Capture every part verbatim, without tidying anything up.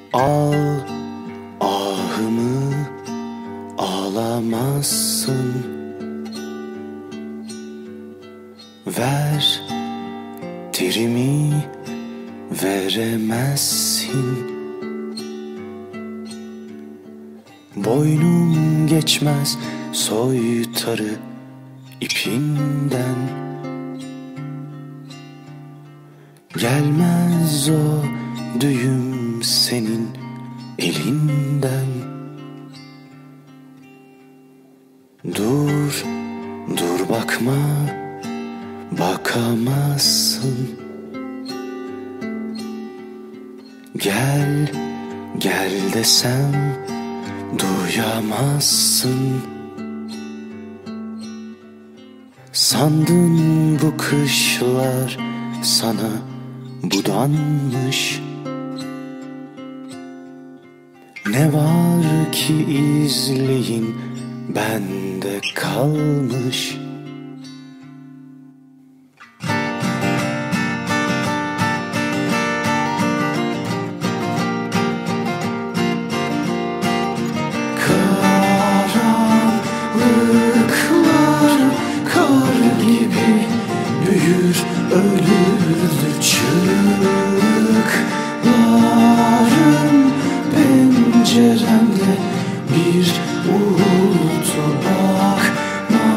Al ahımı, ağlamazsın. Ver terimi, veremezsin. Boynum geçmez soytarı ipinden. Gelmez o düğüm senin elinden. Dur, dur bakma, bakamazsın. Gel, gel desem duyamazsın. Sandın bu kışlar sana budanmış. Ne var ki izleyin bende kalmış. Karanlıklar kar gibi büyür, ölür çığlıkların. Penceremde bir uğultu, bakma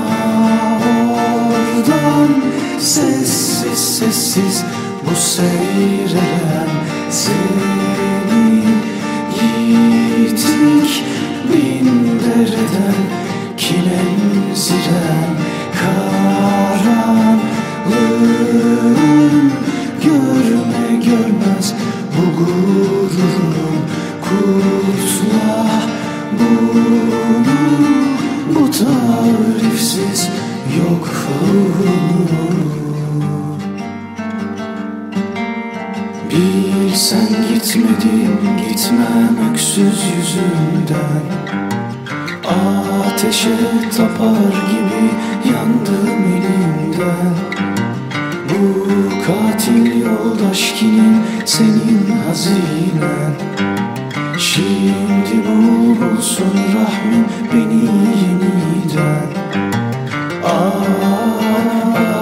oradan. Sessiz sessiz bu seyreden senin yiğitlik. Bin dereden kilemziren karanlığın. Görme görmez bu gururum, kutla bunu, bu tarifsiz yokluğunu. Bilsen gitmedim, gitmem öksüz yüzünden. Ateşe tapar gibi yandım elimden. Bu katil yoldaş kimin, senin hazinen. Şimdi bul bulsun rahmin beni yeniden. Ah,